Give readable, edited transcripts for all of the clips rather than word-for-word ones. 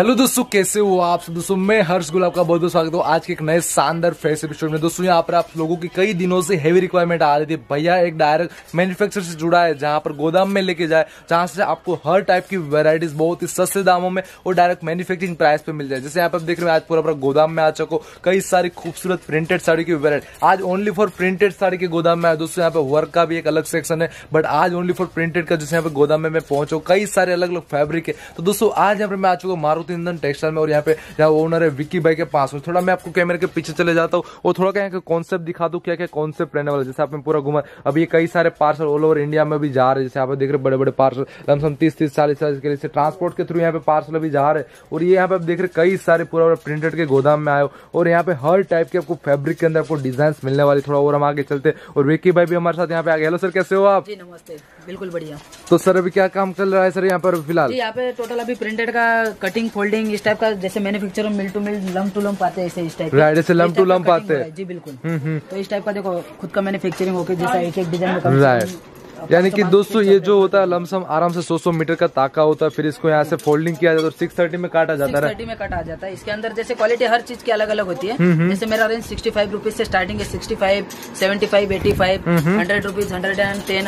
Hello दोस्तों, कैसे हो आप सब दोस्तों। मैं हर्ष गुल आपका बहुत बहुत स्वागत हूँ आज के एक नए शानदार फ्रेश एपिसोड में। दोस्तों यहाँ पर आप लोगों की कई दिनों से हेवी रिक्वायरमेंट आ रही थी, भैया एक डायरेक्ट मैन्युफैक्चरर से जुड़ा है जहाँ पर गोदाम में लेके जाए, जहाँ से आपको हर टाइप की वेराइटीज बहुत ही सस्ते दामों में और डायरेक्ट मैन्युफैक्चरिंग प्राइस पे मिल जाए। जैसे यहाँ पर देख रहे हैं आज पूरा गोदाम में आ चुको कई सारी खूबसूरत प्रिंटेड साड़ी की वेराइटी। आज ओनली फॉर प्रिंटेड साड़ी के गोदाम में आया दोस्तों। यहाँ पे वर्क का भी एक अलग सेक्शन है, बट आज ओनली फॉर प्रिंटेड का जैसे यहाँ पे गोदाम में मैं पहुंचा, कई सारे अलग अलग फैब्रिक है। तो दोस्तों आज यहाँ पे मैं आ चुका मारुति इंधन टेक्सटाइल में और यहाँ पे जहाँ ओनर है विक्की भाई के पास। थोड़ा मैं आपको कैमरे के पीछे चले जाता हूँ और थोड़ा क्या कॉन्सेप्ट दिखा दूं, क्या क्या कॉन्सेप्ट रहने वाला। जैसे आपने पूरा घुमा, अभी ये कई सारे पार्सल ऑल ओवर इंडिया में भी जा रहे हैं। जैसे आप देख रहे बड़े बड़े पार्सल लमसम 30-40 के लिए ट्रांसपोर्ट के थ्रू यहाँ पे पार्सल अभी जा रहे हैं। और ये यहाँ पे आप देख रहे कई सारे पूरा प्रिंटेड के गोदाम में आए और यहाँ पे हर टाइप के आपको फैब्रिक के अंदर आपको डिजाइन मिलने वाली। थोड़ा और हम आगे चलते और विक्की भाई भी हमारे साथ यहाँ पे आ गए। हेलो सर, कैसे हो आप? जी नमस्ते, बिल्कुल बढ़िया। तो सर अभी क्या काम चल रहा है सर यहाँ पर फिलहाल? यहाँ पे टोटल अभी प्रिंटेड का कटिंग फोल्डिंग इस टाइप का, जैसे manufacture mill to mill lump to lump आते हैं, ऐसे इस टाइप राइट, जैसे लम्प टू लम्प आते हैं। जी बिल्कुल। तो इस टाइप का देखो खुद का मैन्युफैक्चरिंग होकर जैसा एक एक डिजाइन में राइट, यानी कि दोस्तों ये जो होता है लमसम आराम से 100 मीटर का ताका होता है, फिर इसको यहाँ से फोल्डिंग किया जाता है और 630 में काटा जाता है। 630 में काटा जाता है। इसके अंदर जैसे क्वालिटी हर चीज की अलग अलग होती है। जैसे मेरा रेंज 65 रुपीज से स्टार्टिंग है, 65, 75, 85, 100 रुपीज, 110,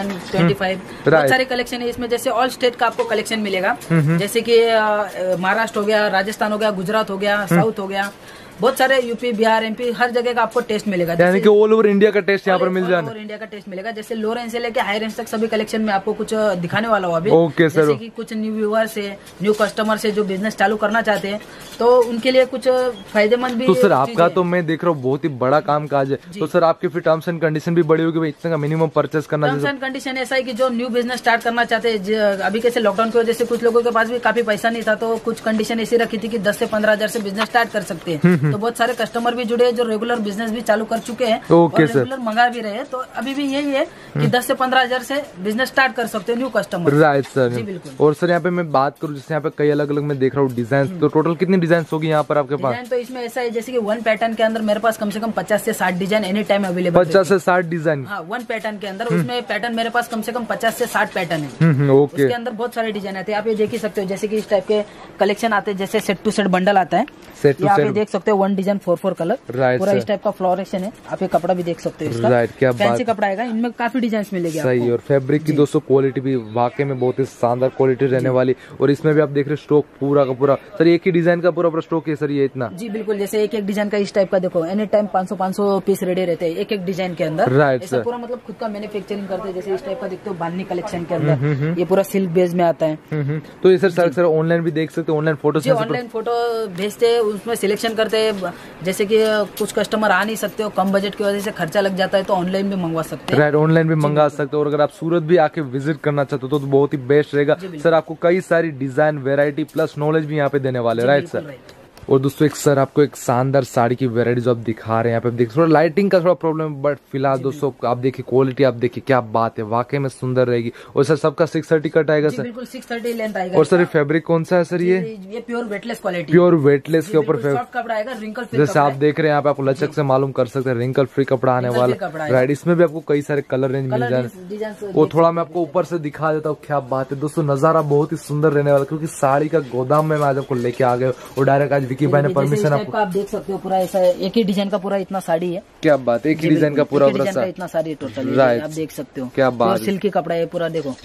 125। बहुत सारे कलेक्शन है इसमें। जैसे ऑल स्टेट का आपको कलेक्शन मिलेगा, जैसे की महाराष्ट्र हो गया, राजस्थान हो गया, गुजरात हो गया, साउथ हो गया, बहुत सारे यूपी, बिहार, एमपी, हर जगह का आपको टेस्ट मिलेगा। यानी कि ऑल ओवर इंडिया का टेस्ट यहाँ पर मिल जाए। ऑल इंडिया का टेस्ट मिलेगा। जैसे लो रेंज से लेके हाई रेंज तक सभी कलेक्शन में आपको कुछ दिखाने वाला हूँ अभी। Okay sir. जैसे कि कुछ न्यू व्यूअर्स है, न्यू कस्टमर से जो बिजनेस चालू करना चाहते हैं, तो उनके लिए कुछ फायदेमंद भी। तो सर आपका तो मैं देख रहा हूँ बहुत ही बड़ा काम काज है, तो सर आपकी फिर टर्म्स एंड कंडीशन भी बड़ी होगी भाई, इतना का मिनिमम परचेस करना। टर्म्स एंड कंडीशन ऐसा है कि जो न्यू बिजनेस स्टार्ट करना चाहते हैं, अभी कैसे लॉकडाउन की वजह से कुछ लोगों के पास भी काफी पैसा नहीं था, तो कुछ कंडीशन ऐसी रखी थी कि 10 से 15 हजार से बिजनेस स्टार्ट कर सकते हैं। तो बहुत सारे कस्टमर भी जुड़े हैं जो रेगुलर बिजनेस भी चालू कर चुके हैं और रेगुलर मंगा भी रहे हैं। तो अभी भी यही है कि 10 से 15 हजार से बिजनेस स्टार्ट कर सकते हैं न्यू कस्टमर। राइट सर, जी बिल्कुल। और सर यहाँ पे मैं बात करूँ, जैसे यहाँ पे कई अलग अलग मैं देख रहा हूँ डिजाइन, तो टोटल कितनी डिजाइन होगी यहाँ पर आपके पास? डिजाइन तो इसमें ऐसा है जैसे कि वन पैटर्न के अंदर मेरे पास कम से कम 50 से 60 डिजाइन एनी टाइम अवेलेबल। 50 से 60 डिजाइन? हाँ, वन पैटर्न के अंदर। उसमें पैटर्न मेरे पास कम से कम 50 से 60 पैटर्न है। ओके। उसके अंदर बहुत सारे डिजाइन आते हैं, आप ये देख ही सकते हो। जैसे कि इस टाइप के कलेक्शन आते हैं, जैसे सेट टू सेट बंडल आता है, यहाँ पे देख सकते हो 1 डिजाइन 4 कलर। पूरा इस टाइप का फ्लोरेशन है। आप ये कपड़ा भी देख सकते हो इसका। राइट, क्या फैंसी कपड़ा आएगा, इनमें काफी डिजाइन मिलेगी। सही। और फैब्रिक की दोस्तों क्वालिटी भी वाकई में बहुत ही शानदार क्वालिटी रहने वाली। और इसमें भी आप देख रहे स्टॉक पूरा का पूरा सर एक ही डिजाइन का पूरा स्टॉक है सर ये इतना? जी बिल्कुल। जैसे एक एक डिजाइन का इस टाइप का देखो, एनी टाइम 500 पीस रेडी रहते हैं एक एक डिजाइन के अंदर। राइट सर, पूरा मतलब खुद का मैन्युफैक्चरिंग करते हैं। जैसे इस टाइप का देखते हो बांधनी कलेक्शन के अंदर, ये पूरा सिल्क बेस में आता है। तो ये सर ऑनलाइन भी देख सकते हो, ऑनलाइन फोटो ऑनलाइन फोटो भेजते हैं, उसमें सिलेक्शन करते हैं। जैसे कि कुछ कस्टमर आ नहीं सकते हो, कम बजट की वजह से खर्चा लग जाता है, तो ऑनलाइन भी मंगवा सकते हैं। राइट, ऑनलाइन भी मंगा सकते हो। और अगर आप सूरत भी आके विजिट करना चाहते हो तो बहुत ही बेस्ट रहेगा। सर आपको कई सारी डिजाइन, वेरायटी प्लस नॉलेज भी यहाँ पे देने वाले। Right sir. और दोस्तों एक सर आपको एक शानदार साड़ी की वेराइटीज आप दिखा रहे हैं। यहाँ पे देखिए थोड़ा लाइटिंग का थोड़ा प्रॉब्लम है, बट फिलहाल दोस्तों आप देखिए क्वालिटी, आप देखिए क्या बात है, वाकई में सुंदर रहेगी। और सर सबका 630 कट आएगा सर? बिल्कुल 630 लेंथ आएगा। और सर ये फैब्रिक कौन सा है सर? ये pure weightless quality, pure weightless के ऊपर कपड़ा आएगा, रिंकल फ्री। जैसे आप देख रहे हैं यहाँ पे आपको लचक से मालूम कर सकते हैं, रिंकल फ्री कपड़ा आने वाला। राइट, इसमें भी आपको कई सारे कलर रेंज मिल जाए। और थोड़ा मैं आपको ऊपर से दिखा देता हूँ, क्या बात है दोस्तों, नजारा बहुत ही सुंदर रहने वाला, क्योंकि साड़ी का गोदाम में मैं आज आपको लेके आ गए और डायरेक्ट आज विक्की भाई ने परमिशन आपको, आप देख सकते हो पूरा ऐसा एक ही डिजाइन का पूरा इतना साड़ी है। क्या बात है, एक ही डिजाइन का पूरा इतना साड़ी टोटल। राइट, आप देख सकते हो क्या बात, सिल्की कपड़ा है पूरा। देखो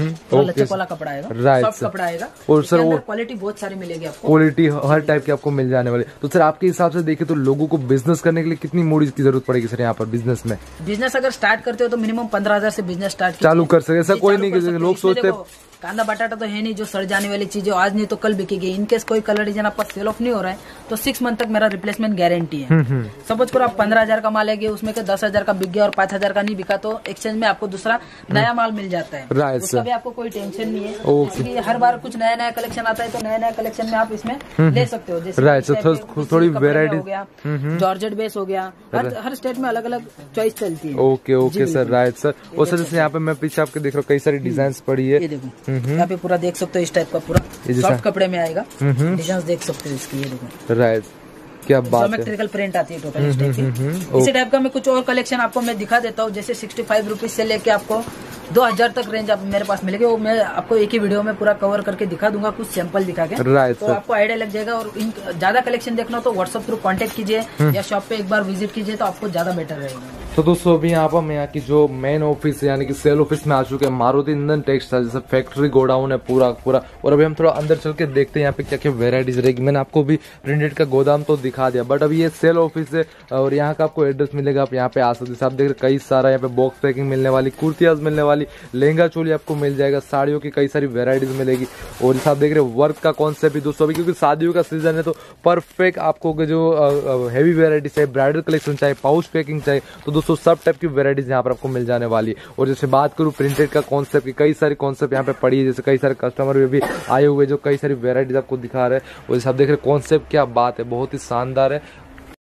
लचक वाला कपड़ा आएगा, राइट, सॉफ्ट कपड़ा आएगा। और सर वो क्वालिटी बहुत सारी मिलेगी आपको, क्वालिटी हर टाइप की आपको मिल जाने वाली। तो सर आपके हिसाब से देखें तो लोगों को बिजनेस करने के लिए कितनी मूडीज की जरूरत पड़ेगी सर यहाँ पर बिजनेस में? बिजनेस अगर स्टार्ट करते हो तो मिनिमम 15 हजार से बिजनेस स्टार्ट चालू कर सके। ऐसा कोई नहीं, लोग सोचते हैं कांदा बटाटा तो है नहीं जो सड़ जाने वाली चीजें आज नहीं तो कल बिकेगी। इनकेस कोई कलर डिजाइन आपका सेल ऑफ नहीं हो रहा है तो 6 मंथ तक मेरा रिप्लेसमेंट गारंटी है। सपोज करो आप 15,000 का माल है, उसमें के 10,000 का बिक गया और 5,000 का नहीं बिका, तो एक्सचेंज में आपको दूसरा नया माल मिल जाता है। राइट, उसका भी आपको कोई टेंशन नहीं है। हर बार कुछ नया नया कलेक्शन आता है, तो नया नया कलेक्शन में आप इसमें ले सकते हो। जैसे राइट, थोड़ी वेरायटी हो गया, जॉर्जेट बेस हो गया, हर स्टेट में अलग अलग चॉइस चलती है। Okay okay sir, right sir. और सर जैसे यहाँ पे मैं पीछे आपके देख रहा हूँ कई सारी डिजाइन पड़ी है, ये देखो यहाँ पे पूरा देख सकते हो, इस टाइप का पूरा सॉफ्ट कपड़े में आएगा। डिजाइन देख सकते हो इसकी, ये देखो। राइट, क्या बात है, ज्योमेट्रिकल प्रिंट आती है टोटल इस टाइप की। इसी टाइप का मैं कुछ और कलेक्शन आपको मैं दिखा देता हूँ। जैसे 65 रुपीज से लेके आपको 2000 तक रेंज आप मेरे पास मिलेगी। वो मैं आपको एक ही वीडियो में पूरा कवर करके दिखा दूंगा, कुछ सैंपल दिखा के, तो आपको आइडिया लग जाएगा। और ज्यादा कलेक्शन देखना हो तो व्हाट्सएप थ्रू कांटेक्ट कीजिए या शॉप पे एक बार विजिट कीजिए, तो आपको ज्यादा बेटर रहेगा। तो दोस्तों अभी यहाँ पर हम यहाँ की जो मेन ऑफिस है यानी कि सेल ऑफिस में आ चुके हैं। मारुति इंधन टेक्सटाइल जैसे फैक्ट्री गोडाउन है पूरा। और अभी हम थोड़ा अंदर चल के देखते हैं यहाँ पे क्या क्या वेराइटीज रहेगी। मैंने आपको भी प्रिंटेड का गोदाम तो दिखा दिया, बट अभी ये सेल ऑफिस है और यहाँ का आपको एड्रेस मिलेगा, आप यहाँ पे आ सकते हैं। आप देख रहे कई सारा यहाँ पे बॉक्स पैकिंग मिलने वाली, कुर्तियाज मिलने वाली, लहंगा चोली आपको मिल जाएगा, साड़ियों की कई सारी वेराइटीज मिलेगी। और जैसे आप देख रहे हैं वर्क का कॉन्सेप्ट भी दोस्तों अभी क्योंकि शादियों का सीजन है तो परफेक्ट आपको जो हैवी वेराइटी चाहिए, ब्राइडल कलेक्शन चाहिए, पाउच पैकिंग चाहिए, तो दोस्तों सब टाइप की वेराइटीज यहाँ पर आपको मिल जाने वाली है। और जैसे बात करूँ प्रिंटेड का कॉन्सेप्ट की, कई सारी कॉन्सेप्ट यहाँ पे पड़ी है। जैसे कई सारे कस्टमर भी आए हुए जो कई सारी वेराइटीज आपको दिखा रहे हैं। और जैसे आप देख रहे हैं कॉन्सेप्ट क्या बात है, बहुत ही शानदार है।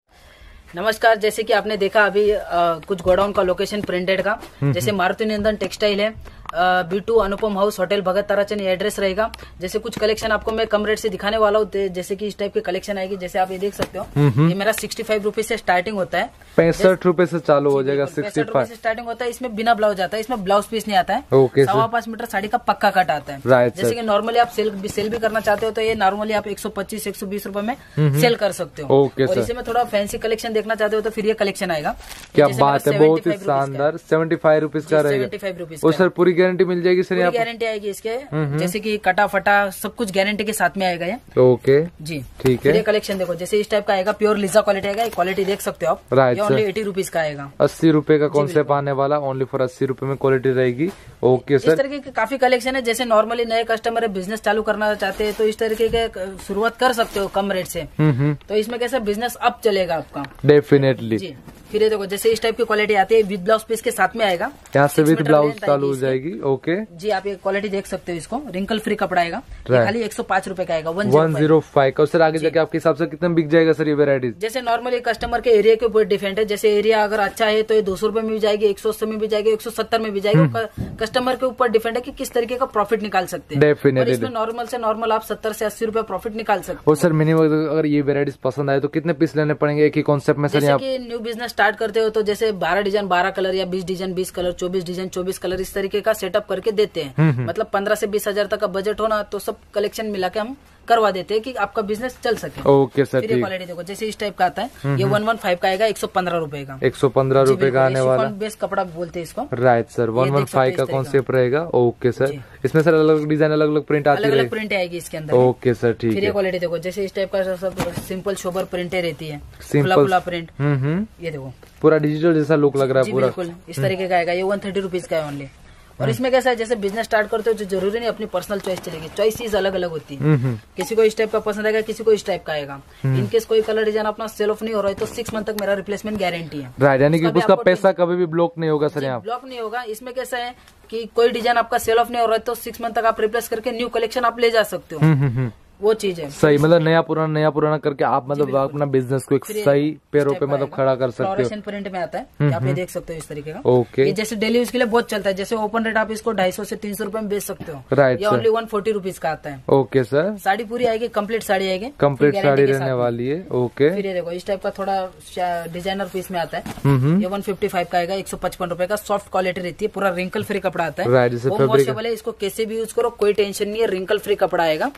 नमस्कार, जैसे कि आपने देखा अभी कुछ गोडाउन का लोकेशन प्रिंटेड का, जैसे मारुति नंदन टेक्सटाइल है, B2 Anupam house, hotel Bhagat Tarachand, ये एड्रेस रहेगा। जैसे कुछ कलेक्शन आपको मैं कम रेट से दिखाने वाला हूँ, जैसे कि इस टाइप की कलेक्शन आएगी। जैसे आप ये देख सकते हो, ये मेरा 65 रुपीज से स्टार्टिंग होता है, 65 रुपए से चालू हो जाएगा। 65 से स्टार्टिंग होता है। इसमें बिना ब्लाउज आता है, इसमें ब्लाउज पीस नहीं आता है। 5.25 मीटर साड़ी का पक्का कट आता है। जैसे कि नॉर्मली आप सेल भी करना चाहते हो तो ये नॉर्मली आप 125-120 रुपए में सेल कर सकते हो। और इसे में थोड़ा फैंसी कलेक्शन देखना चाहते हो तो फिर ये कलेक्शन आएगा। क्या बात है, बहुत ही शानदार। 75 रुपीज का रहेगा। 75 रुपीज। और सर पूरी गारंटी मिल जाएगी सर? गारंटी आएगी इसके, जैसे कि कटा फटा सब कुछ गारंटी के साथ में आएगा ये। ओके जी, ठीक है। ये कलेक्शन देखो, जैसे इस टाइप का आएगा, प्योर लिजा क्वालिटी आएगा। क्वालिटी देख सकते हो आप, ये ओनली 80 रुपीज का आएगा। 80 रुपए का कॉन्सेप्ट आने वाला, ओनली फॉर 80 रुपए में क्वालिटी रहेगी। ओके सर, इस तरीके के काफी कलेक्शन है। जैसे नॉर्मली नए कस्टमर है, बिजनेस चालू करना चाहते हैं तो इस तरीके के शुरुआत कर सकते हो कम रेट से। तो इसमें कैसा बिजनेस अप चलेगा आपका डेफिनेटली। जी, फिर ये देखो, जैसे इस टाइप की क्वालिटी आती है, विद ब्लाउज पीस के साथ में आएगा। यहाँ से विद ब्लाउज चालू हो जाएगी। ओके जी, आप ये क्वालिटी देख सकते हो। इसको रिंकल फ्री कपड़ा आएगा, खाली 105 रुपए का आएगा। 105 का। सर आगे जाके आपके हिसाब से कितना बिक जाएगा सर ये वेराइटीज? जैसे नॉर्मली कस्टमर के एरिया के ऊपर डिपेंड है। जैसे एरिया अगर अच्छा है तो ये 200 रुपए में भी जाएगी, 180 में भी जाएगी, 170 में भी जाएगी। कस्टमर के ऊपर डिपेंड है कि किस तरीके का प्रॉफिट निकाल सकते हैं। डेफिनेटली इसमें नॉर्मल से नॉर्मल आप 70 से 80 रुपए प्रॉफिट निकाल सकते हैं। और सर मिनिमम अगर ये वेराइटीज पसंद आए तो कितने पीस लेने पड़ेंगे एक ही कॉन्सेप्ट में सर? जैसे कि न्यू बिजनेस स्टार्ट करते हो तो जैसे 12 डिजाइन 12 कलर या 20 डिजाइन 20 कलर, 24 डिजाइन 24 कलर, इस तरीके का सेटअप करके देते हैं। मतलब 15 से 20 हजार तक का बजट होना तो सब कलेक्शन मिला के हम करवा देते हैं कि आपका बिजनेस चल सके। ओके सर, फिर ये क्वालिटी देखो, जैसे इस टाइप का आता है, ये 115 का आएगा, 115 रुपए का। 115 रुपए का आने वाला बेस्ट कपड़ा बोलते हैं इसको। राइट सर, 115 का कॉन्सेप्ट रहेगा। ओके सर, इसमें सर अलग अलग डिजाइन, अलग अलग प्रिंट आती है, अलग अलग प्रिंट आएगी इसके अंदर। ओके सर, ठीक है। फिर ये क्वालिटी देखो, जैसे इस टाइप का सब सिंपल शोबर प्रिंटें रहती है, सिंपल प्रिंट। ये देखो पूरा डिजिटल जैसा लुक लग रहा है पूरा। बिल्कुल इस तरीके का आएगा। ये 130 रुपीज का है ओनली। और इसमें कैसा है, जैसे बिजनेस स्टार्ट करते हो तो जरूरी नहीं अपनी पर्सनल चॉइस चलेगी, चॉइसेस अलग अलग होती है। किसी को इस टाइप का पसंद आएगा, किसी को इस टाइप का आएगा। इनकेस कोई कलर डिजाइन अपना सेल ऑफ नहीं हो रहा है तो 6 मंथ तक मेरा रिप्लेसमेंट गारंटी है। राइट, यानी कि उसका पैसा कभी भी ब्लॉक नहीं होगा सर? यहाँ ब्लॉक नहीं होगा। इसमें कैसा है कि कोई डिजाइन आपका सेल ऑफ नहीं हो रहा है तो 6 मंथ तक आप रिप्लेस करके न्यू कलेक्शन आप ले जा सकते हो। वो चीज है सही, मतलब नया पुराना करके आप मतलब अपना बिजनेस को एक सही पैरों पे मतलब खड़ा कर सकते हो। फ्लोरेसेंट प्रिंट में आता है, आप ये देख सकते हो इस तरीके का। ओके, ये जैसे डेली यूज के लिए बहुत चलता है। जैसे ओपन रेट आप इसको 250 से 300 रुपए में बेच सकते हो। राइट, ये ओनली 140 रुपीज का आता है। ओके सर, साड़ी पूरी आएगी, कंप्लीट साड़ी आएगी, कंप्लीट साड़ी रहने वाली है। ओके, फिर ये देखो इस टाइप का थोड़ा डिजाइनर पीस में आता है। ये 155 का आएगा, 155 रुपए का। सॉफ्ट क्वालिटी रहती है, पूरा रिंकल फ्री कपड़ा आता है। राइट, वॉशेबल है, इसको कैसे भी यूज करो कोई टेंशन नहीं है, रिंकल फ्री कपड़ा आएगा।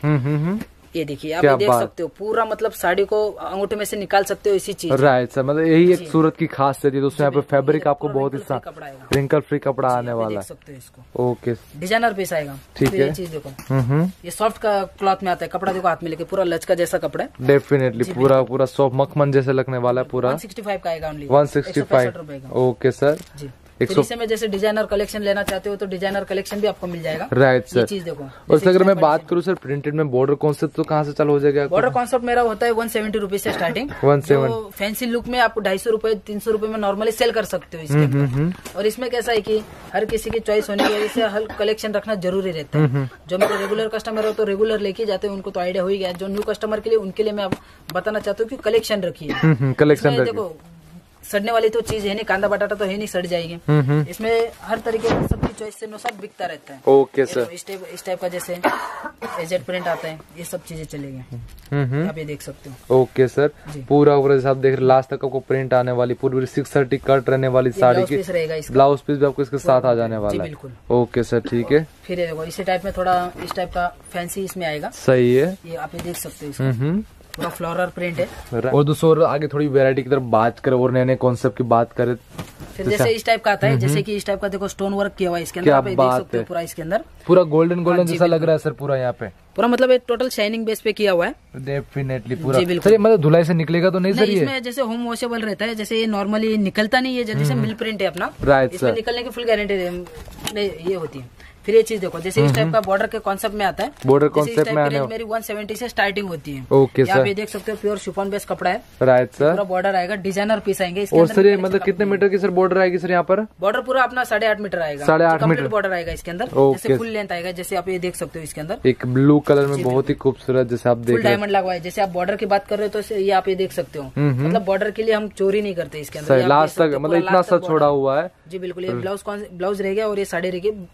ये देखिए, आप ये देख सकते हो पूरा, मतलब साड़ी को अंगूठे में से निकाल सकते हो इसी चीज। राइट सर, मतलब यही एक सूरत की खासियत है दोस्तों। यहाँ पे फैब्रिक आपको बहुत ही रिंकल फ्री कपड़ा आने वाला है। देख सकते हो इसको। ओके, डिजाइनर पीस आएगा। ठीक है, ये चीज देखो, ये सॉफ्ट का क्लॉथ में आता है, कपड़ा देखो हाथ में लेके, पूरा लचका जैसा कपड़ा है। डेफिनेटली पूरा सॉफ्ट मखमन जैसे लगने वाला है पूरा। 165 का आएगा ओनली, 165 रुपए का। ओके सर, जी। इसी में जैसे डिजाइनर कलेक्शन लेना चाहते हो तो डिजाइनर कलेक्शन भी आपको मिल जाएगा। राइट सर, चीज देखो। और सर अगर मैं बात करूँ सर प्रिंटेड में बॉर्डर कॉन्सेप्ट तो कहाँ से चालू हो जाएगा? बॉर्डर कॉन्सेप्ट मेरा होता है 170 रुपीज से स्टार्टिंग। 170 फैंसी लुक में आप 250 रुपए 300 रुपए में नॉर्मली सेल कर सकते हो इसके अंदर। और इसमें कैसा है कि हर किसी की चॉइस होने की वजह से हर कलेक्शन रखना जरूरी रहता है। जो मेरे रेगुलर कस्टमर हो तो रेगुलर लेके जाते हैं, उनको तो आइडिया हो ही गया। जो न्यू कस्टमर के लिए, उनके लिए मैं बताना चाहता हूँ कि कलेक्शन रखिए। कलेक्शन देखो सड़ने वाली तो चीज है नहीं, कांदा बटाटा तो है नहीं, सड़ जाएगी। इसमें हर तरीके का सबकी चॉइस से अनुसार बिकता रहता है। Okay sir. इस टाइप का जैसे एजेड प्रिंट आता है, ये सब चीजें चलेगी, आप ये देख सकते हो। ओके सर, पूरा जैसे आप देख रहे लास्ट तक आपको प्रिंट आने वाली, पूरी 630 कट रहने वाली साड़ी की ब्लाउज पीस भी आपको इसके साथ आ जाने वाला है। ओके सर, ठीक है। फिर ये देखो इसी टाइप में थोड़ा इस टाइप का फैंसी इसमें आएगा। सही है, ये आप ये देख सकते हो, पूरा फ्लोरल प्रिंट है। और दोस्तों आगे थोड़ी वैरायटी की तरफ बात करें और नए नए कॉन्सेप्ट की बात करें, फिर जैसे इस टाइप का आता है, जैसे कि इस टाइप का देखो स्टोन वर्क किया हुआ है इसके अंदर, आप ये देख सकते हो पूरा इसके अंदर पूरा गोल्डन जैसा लग रहा है सर पूरा यहाँ पे, पूरा मतलब एक टोटल शाइनिंग बेस पे किया हुआ है। डेफिनेटली पूरा सर, मतलब धुलाई से निकलेगा तो नहीं सर? ये इसमें जैसे होम वॉशेबल रहता है, जैसे ये नॉर्मली निकलता नहीं है जल्दी से, मिल प्रिंट है अपना, राइट इसमें निकलने की फुल गारंटी ये होती है। फिर ये चीज देखो, जैसे इस टाइप का बॉर्डर के कॉन्सेप्ट में आता है, बॉर्डर कॉन्सेप्ट में आने मेरी 170 से स्टार्टिंग होती है। ओके सर, आप ये देख सकते हो प्योर शिफॉन बेस कपड़ा है। राइट सर, पूरा बॉर्डर आएगा, डिजाइनर पीस आएंगे इसके और सर ये मतलब कितने मीटर की सर बॉर्डर आएगी सर यहाँ पर? बॉर्डर पूरा अपना 8.5 मीटर आएगा, 8.5 मीटर बॉर्डर आएगा इसके अंदर, जैसे फुल लेंथ आएगा, जैसे आप ये देख सकते हो इसके अंदर एक ब्लू कलर में बहुत ही खूबसूरत, जैसे आप देख डायमंड लगवा है। जैसे आप बॉर्डर की बात कर रहे हो तो ये आप ये देख सकते हो, मतलब बॉर्डर के लिए हम चोरी नहीं करते इसके अंदर, लास्ट तक मतलब इतना सा छोड़ा हुआ है। जी बिल्कुल, ये ब्लाउज रह गया और ये साड़ी रह गई,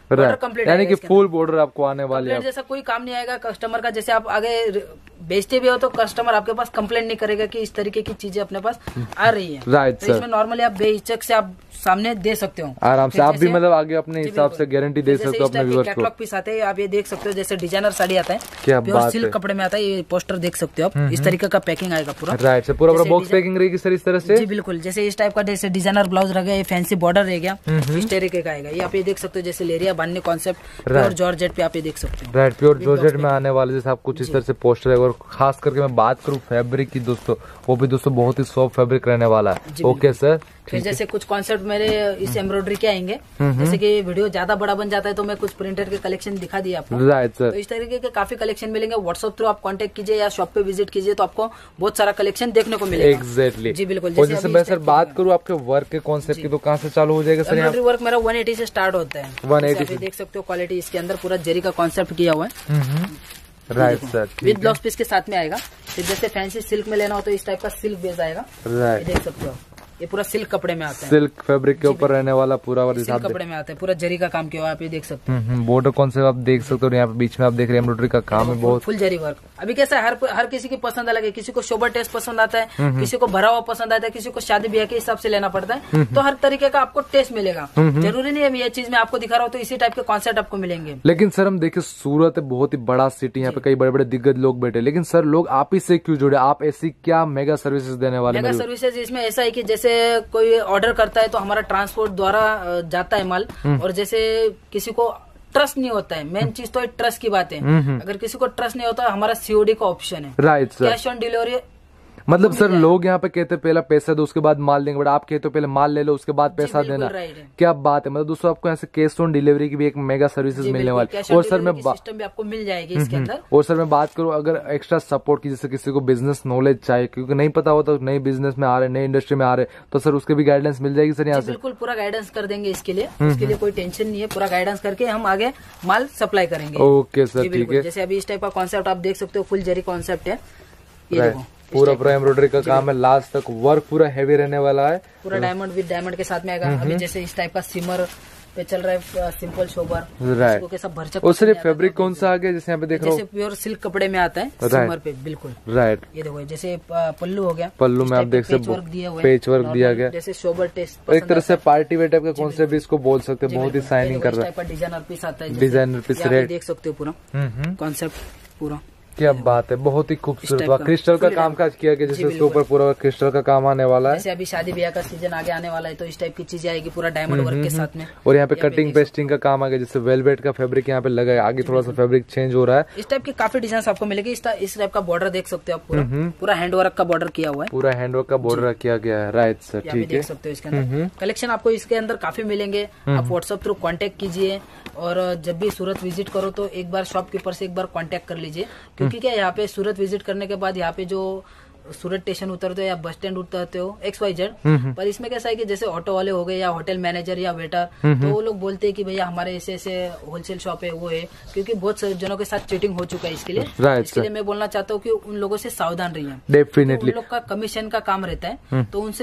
यानी कि फुल बॉर्डर आपको आने वाली है। जैसा कोई काम नहीं आएगा कस्टमर का, जैसे आप आगे बेचते भी हो तो कस्टमर आपके पास कंप्लेंट नहीं करेगा कि इस तरीके की चीजें अपने पास आ रही है। राइट तो सर, इसमें नॉर्मली आप बेहिचक से आप सामने दे सकते हो आराम से, आप भी मतलब आगे अपने हिसाब से गारंटी दे सकते हो अपने व्यूअर्स को। कैटलॉग पीस आते हैं, आप ये देख सकते हो, जैसे डिजाइनर साड़ी आता है, क्या प्योर सिल्क कपड़े में आता है, ये पोस्टर देख सकते हो आप, इस तरीके का पैकिंग आएगा पूरा। राइट सर, पूरा बॉक्स पैकिंग रहेगी सर इस तरह से। जी बिल्कुल, जैसे इस टाइप का जैसे डिजाइनर ब्लाउज रह गया, फैंसी बॉर्डर रह गया, इस तरीके का आएगा। ये आप ये देख सकते हो, जैसे लेरिया बांधने कॉन्सेप्ट प्योर जॉर्जेट पे आप ये देख सकते हो। राइट, प्योर जॉर्जेट में आने वाले जैसे आप कुछ इस तरह से पोस्टर है। और खास करके मैं बात करूँ फैब्रिक की दोस्तों, वो भी दोस्तों बहुत ही सॉफ्ट फैब्रिक रहने वाला है। ओके सर, फिर जैसे कुछ कॉन्सेप्ट मेरे इस एम्ब्रॉयडरी के आएंगे, जैसे कि वीडियो ज्यादा बड़ा बन जाता है तो मैं कुछ प्रिंटर के कलेक्शन दिखा दिए आपको। राइट सर, तो इस तरीके के काफी कलेक्शन मिलेंगे। व्हाट्सएप थ्रू आप कांटेक्ट कीजिए या शॉप पे विजिट कीजिए तो आपको बहुत सारा कलेक्शन देखने को मिलेगा। एग्जैक्टली, जी बिल्कुल। और जैसे मैं सर बात करूँ आपके वर्क के कॉन्सेप्ट की, तो कहाँ से चालू हो जाएगा सर? एम्ब्रॉयडरी वर्क मेरा 180 से स्टार्ट होता है। 180 देख सकते हो क्वालिटी इसके अंदर पूरा जरी का कॉन्सेप्ट किया हुआ है। Right sir, with blouse piece के साथ में आएगा। फिर जैसे फैंसी सिल्क में लेना हो तो इस टाइप का सिल्क बेस आएगा। राइट, देख सकते हो ये पूरा सिल्क कपड़े में आता है, सिल्क फैब्रिक के ऊपर रहने वाला पूरा सिल्क कपड़े में आता है, पूरा जरी का काम किया हुआ है, आप ये देख सकते हो। बॉर्डर कॉन्सेप्ट आप देख सकते हो, यहाँ पे बीच में आप देख रहे हैं एम्ब्रॉयडरी का काम है, बहुत फुल जरी वर्क। अभी कैसा है, हर किसी की पसंद अलग है, किसी को शोबर टेस्ट पसंद आता है, किसी को भरा हुआ पसंद आता है, किसी को शादी ब्याह के हिसाब से लेना पड़ता है। तो हर तरीके का आपको टेस्ट मिलेगा, जरूरी नहीं है ये चीज मैं आपको दिखा रहा हूँ तो इसी टाइप के कॉन्सेप्ट आपको मिलेंगे। लेकिन सर हम देखिए सूरत बहुत ही बड़ा सिटी, यहाँ पे कई बड़े बड़े दिग्गज लोग बैठे, लेकिन सर लोग आप ही से क्यों जुड़े? आप ऐसी क्या मेगा सर्विसेज देने वाले? मेगा सर्विसेज इसमें ऐसा है कि जैसे कोई ऑर्डर करता है तो हमारा ट्रांसपोर्ट द्वारा जाता है माल, और जैसे किसी को ट्रस्ट नहीं होता है, मेन चीज तो ट्रस्ट की बात है। अगर किसी को ट्रस्ट नहीं होता, हमारा सीओडी का ऑप्शन है। Right sir, cash on delivery मतलब सर लोग यहाँ पे कहते पहले पैसा दो उसके बाद माल देंगे, बट आप कहते हो पहले माल ले लो उसके बाद पैसा देना। क्या बात है, मतलब दोस्तों आपको यहाँ से कैश ऑन डिलीवरी की भी एक मेगा सर्विसेज मिलने वाली। और सर मैं सिस्टम भी आपको मिल जाएगी इसके अंदर। और सर मैं बात करूँ अगर एक्स्ट्रा सपोर्ट की, जैसे किसी को बिजनेस नॉलेज चाहिए, क्योंकि नहीं पता होता नए बिजनेस में आ रहे, नए इंडस्ट्री में आ रहे, तो सर उसके भी गाइडेंस मिल जाएगी सर यहाँ से? बिल्कुल, पूरा गाइडेंस कर देंगे इसके लिए कोई टेंशन नहीं है। पूरा गाइडेंस करके हम आगे माल सप्लाई करेंगे। ओके सर, ठीक है। जैसे अभी इस टाइप का कॉन्सेप्ट आप देख सकते हो, फुल जरी कॉन्सेप्ट है, ये देखो पूरा एम्ब्रॉयडरी का काम है, लास्ट तक वर्क पूरा हैवी रहने वाला है, पूरा डायमंड विद डायमंड के साथ में आएगा। अभी जैसे इस टाइप का सिमर पे चल रहा है, सिंपल शोबर, राइट। कैसा भरचक। और सर फैब्रिक कौन सा आ गया जैसे यहाँ पे देख रहा हूँ? जैसे प्योर सिल्क कपड़े में आता है, सिमर पे बिल्कुल। राइट, ये देखो जैसे पल्लू हो गया, पल्लू में आप देख सकते पेच वर्क दिया गया, जैसे शोबर टेस्ट, एक तरह से पार्टी वेयर टाइप का कॉन्सेप्ट इसको बोल सकते हैं, बहुत ही शाइनिंग कर रहा है। डिजाइनर पीस आता है, डिजाइनर पीस रेड देख सकते हो पूरा कॉन्सेप्ट पूरा। क्या बात है, बहुत ही खूबसूरत क्रिस्टल का काम काज किया गया, जैसे उसके ऊपर पूरा क्रिस्टल का काम आने वाला है। जैसे अभी शादी ब्याह का सीजन आगे आने वाला है तो इस टाइप की चीजें आएगी पूरा डायमंड वर्क के साथ में। और यहाँ पे कटिंग पेस्टिंग का काम आ गया, जैसे वेलवेट का फैब्रिक यहाँ पे लगा है, आगे थोड़ा सा फैब्रिक चेंज हो रहा है। इस टाइप की काफी डिजाइन आपको मिलेगी। इस टाइप का बॉर्डर देख सकते हो आप, पूरा हैंडवर्क का बॉर्डर किया हुआ है, पूरा हैंडवर्क का बॉर्डर किया गया है। राइट सर, ठीक है, देख सकते हो इसके अंदर कलेक्शन आपको इसके अंदर काफी मिलेंगे। आप व्हाट्सएप थ्रू कांटेक्ट कीजिए, और जब भी सूरत विजिट करो तो एक बार शॉपकीपर से एक बार कांटेक्ट कर लीजिए, क्योंकि क्या यहाँ पे सूरत विजिट करने के बाद यहाँ पे जो सूरत स्टेशन उतरते हो या बस स्टैंड उतरते हो XYZ, पर इसमें कैसा है कि जैसे ऑटो वाले हो गए या होटल मैनेजर या वेटर, तो वो लोग बोलते हैं कि भैया हमारे ऐसे ऐसे होलसेल शॉप है, वो है, क्योंकि बहुत जनों के साथ चीटिंग हो चुका है। इसके लिए मैं बोलना चाहता हूँ कि उन लोगों से सावधान रहिए। डेफिनेटली उन लोग का कमीशन का काम रहता है, तो उनसे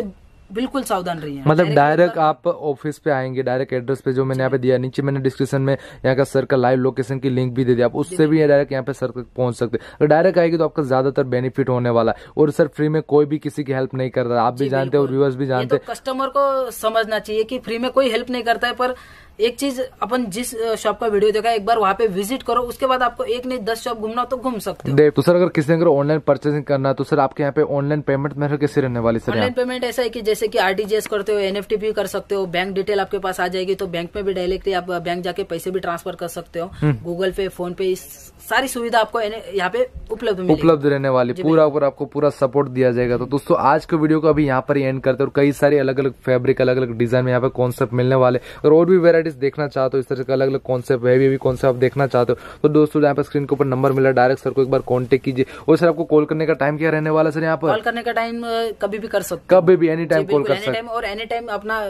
बिल्कुल सावधान रहिए। मतलब डायरेक्ट आप ऑफिस पे आएंगे, डायरेक्ट एड्रेस पे जो मैंने यहाँ पे दिया, नीचे मैंने डिस्क्रिप्शन में यहाँ का सर का लाइव लोकेशन की लिंक भी दे दिया, आप उससे भी डायरेक्ट यहाँ पे सर तक पहुंच सकते हैं। अगर डायरेक्ट आएगी तो आपका ज्यादातर बेनिफिट होने वाला है। और सर फ्री में कोई भी किसी की हेल्प नहीं कर रहा, आप भी जानते हो और व्यूअर्स भी जानते हैं। कस्टमर को समझना चाहिए कि फ्री में कोई हेल्प नहीं करता है, पर एक चीज अपन जिस शॉप का वीडियो देखा एक बार वहाँ पे विजिट करो, उसके बाद आपको एक नहीं 10 शॉप घूमना तो घूम सकते हो। तो सर अगर किसी ने ऑनलाइन परचेसिंग करना है तो सर आपके यहाँ पे ऑनलाइन पेमेंट मेथड कैसे रहने वाली सर? ऑनलाइन पेमेंट ऐसा है कि जैसे कि आरटीजीएस करते हो, एनएफटी भी कर सकते हो, बैंक डिटेल आपके पास आ जाएगी तो बैंक में भी डायरेक्टली आप बैंक जाके पैसे भी ट्रांसफर कर सकते हो, गूगल पे, फोन पे, सारी सुविधा आपको यहाँ पे उपलब्ध रहने वाली, पूरा ऊपर आपको पूरा सपोर्ट दिया जाएगा। तो दोस्तों आज के वीडियो को अभी यहाँ पर ही एंड करते हैं और कई सारे अलग अलग फैब्रिक, अलग अलग डिजाइन में यहाँ पे कॉन्सेप्ट मिलने वाले, और भी वेराइटीज देखना चाहते हो, इस तरह का अलग अलग कॉन्सेप्ट, हैवी कॉन्सेप्ट आप देखना चाहते हो तो दोस्तों यहाँ पर स्क्रीन के ऊपर नंबर मिला, डायरेक्ट सर को एक बार कॉन्टेक्ट कीजिए। और सर आपको कॉल करने का टाइम क्या रहने वाला सर? यहाँ पर कॉल करने का टाइम कभी भी कर सकते, कभी भी एनी टाइम कॉल कर सकते हैं, और एनी टाइम अपना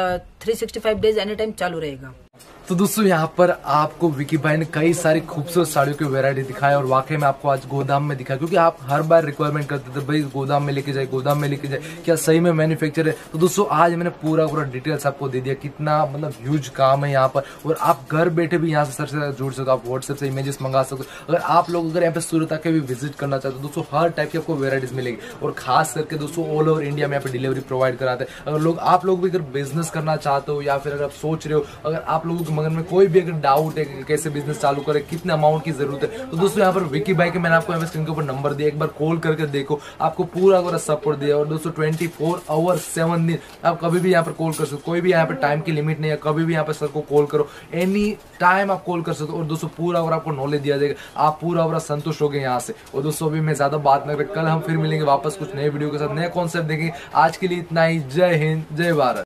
365 डेज एनी टाइम चालू रहेगा। तो दोस्तों यहाँ पर आपको विकी भाई ने कई सारी खूबसूरत साड़ियों की वैरायटी दिखाया और वाकई में आपको आज गोदाम में दिखाया, क्योंकि आप हर बार रिक्वायरमेंट करते थे भाई गोदाम में लेके जाए, गोदाम में लेके जाए, क्या सही में मैन्युफैक्चर है? तो दोस्तों आज मैंने पूरा डिटेल्स आपको दे दिया, कितना मतलब ह्यूज काम है यहाँ पर, और आप घर बैठे भी यहाँ से सर से जुड़ सकते हो, आप व्हाट्सएप से इमेजेस मंगा सकते हो। अगर आप लोग अगर यहाँ पे सूरत आके भी विजिट करना चाहते हो दोस्तों, हर टाइप की आपको वेराइटीज मिलेगी, और खास करके दोस्तों ऑल ओवर इंडिया में यहाँ पे डिलीवरी प्रोवाइड कराते हैं। अगर आप लोग भी अगर बिजनेस करना चाहते हो या फिर अगर आप सोच रहे हो, अगर आप लोगों के मन में कोई भी अगर डाउट है कि कैसे बिजनेस चालू करें, कितने अमाउंट की जरूरत है, तो दोस्तों यहाँ पर विकी भाई के मैंने आपको यहाँ स्क्रीन के ऊपर नंबर दिया, एक बार कॉल करके देखो, आपको पूरा सपोर्ट दिया। और दोस्तों 24 आवर 7 दिन आप कभी भी यहाँ पर कॉल कर सकते हो, कोई भी यहाँ पे टाइम की लिमिट नहीं है, कभी भी यहाँ पे सर को कॉल करो, एनी टाइम आप कॉल कर सकते हो। और दोस्तों पूरा आपको नॉलेज दिया जाएगा, आप पूरा संतुष्ट हो गए यहाँ से। और दोस्तों अभी मैं ज्यादा बात न करें, कल हम फिर मिलेंगे वापस कुछ नए वीडियो के साथ, नए कॉन्सेप्ट देखेंगे। आज के लिए इतना ही, जय हिंद, जय भारत।